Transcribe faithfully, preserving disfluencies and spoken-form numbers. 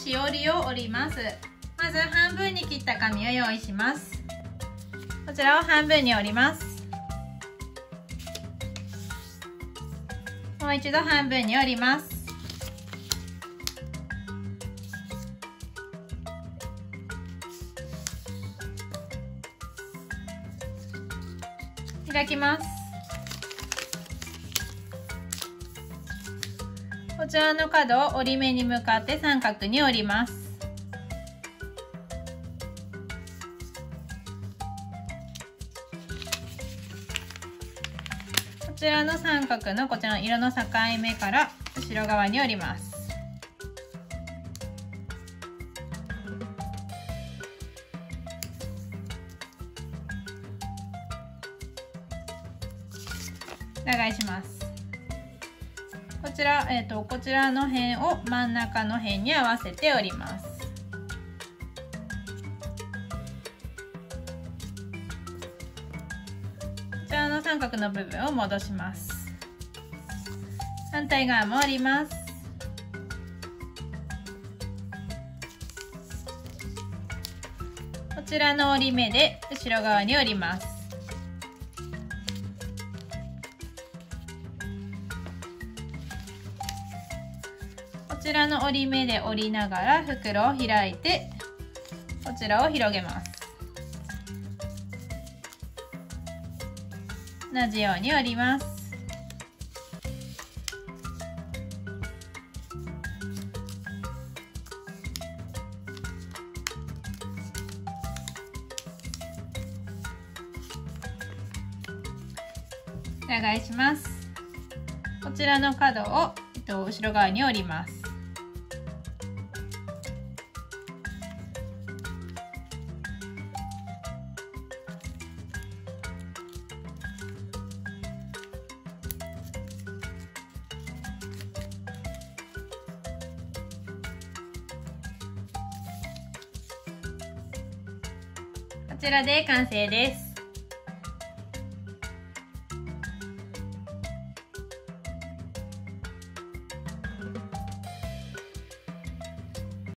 しおりを折ります。まず半分に切った紙を用意します。こちらを半分に折ります。もう一度半分に折ります。開きます。こちらの角を折り目に向かって三角に折ります。こちらの三角のこちらの色の境目から後ろ側に折ります。裏返します。こちら、えーと、こちらの辺を真ん中の辺に合わせて折ります。こちらの三角の部分を戻します。反対側も折ります。こちらの折り目で後ろ側に折ります。こちらの折り目で折りながら袋を開いてこちらを広げます。同じように折ります。裏返します。こちらの角を後ろ側に折ります。こちらで完成です。